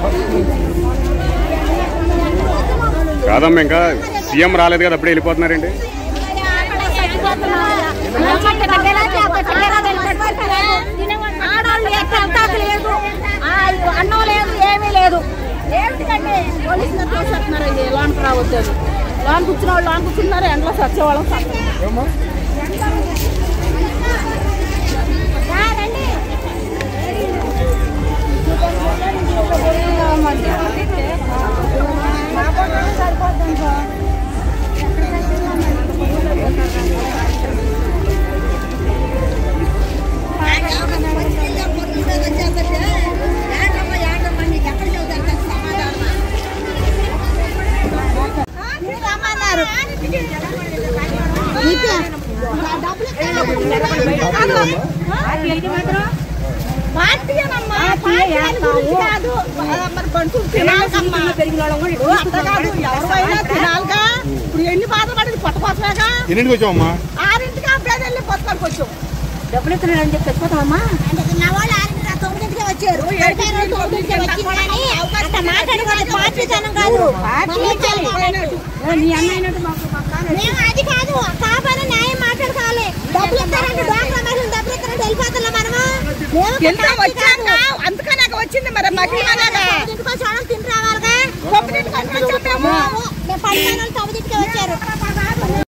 కాదమ్మా ఇంకా సీఎం రాలేదు కదా అప్పుడే వెళ్ళిపోతున్నారండి. అన్నం లేదు ఏమీ లేదు. ఏంటంటే పోలీసులు తోసేస్తున్నారు. లోన్కి రావద్దు, లోన్ కూర్చున్న వాళ్ళు లోన్ కూర్చున్నారు. ఎండలో సచ్చేవాళ్ళం ఎన్ని బాధలు పడింది పొట్ట కోసమేగా. ఎన్నింటికి వచ్చామమ్మా? 6ంటికి అప్పుడే వెళ్ళి పొత్తులకు వచ్చాం. డబ్బులు ఇస్తున్నాడని చెప్పి తెచ్చిపోతామమ్మా. నా వాళ్ళు 9ంటికి వచ్చారు. నీ అన్న అయినట్టు అది కాదు. కాపాడే న్యాయం మాట్లాడుకోవాలి. డబ్బులు ఇస్తారంటే డబ్బులు ఇస్తారంటే వెళ్ళిపోతున్నా మనము. అందుకనే వచ్చింది మరి ఇంటికి వచ్చి తిని రావాలిగా. 9ంటికి వచ్చాము. 10 వచ్చారు.